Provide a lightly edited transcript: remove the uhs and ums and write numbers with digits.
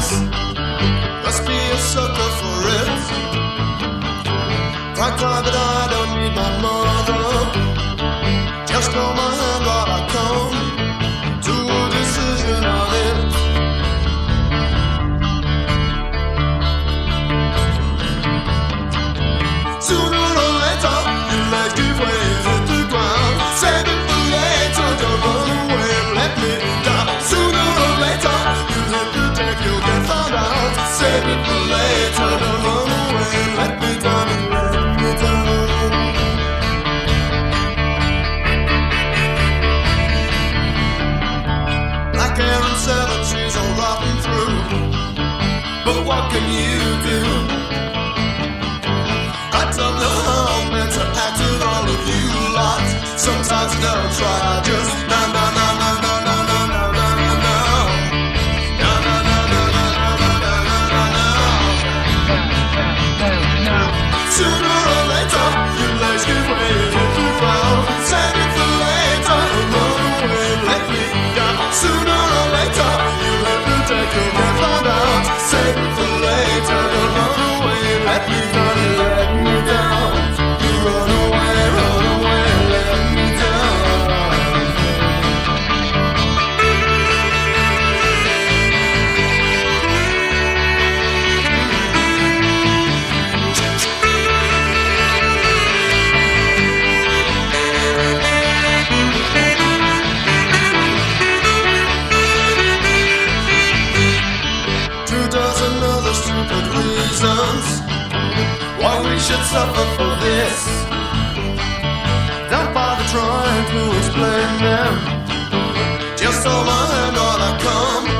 kiss. Must be a sucker for it. Cry, cry, but I don't need my mother. Just hold my hand while I come to a decision on it. Sooner or later, your legs give way and hit the ground. Save it for later, don't run away and let me down. Sooner or later, you'll hit the deck, you'll get found out. Save it for later, don't run away and let me down and let me down. Black hair and 7 trees all rotten through, but what can you do? I don't know how I'm meant to act with all of you lot. Sometimes I don't try, I just no, no, no, no, no, no, no, no, no, no, no. No, no, no, no, no, no, no, no, no, no. Sooner or later, your legs give way and hit the ground. Save it for later and run away and let me down. Sooner or later, you let the deck, you'll get found out. Save it for later, don't run away and let me down and let me down. You run away, let me down. Two dozen other stupid reasons why we should suffer for this. Don't bother trying to explain them. Just hold my hand while I come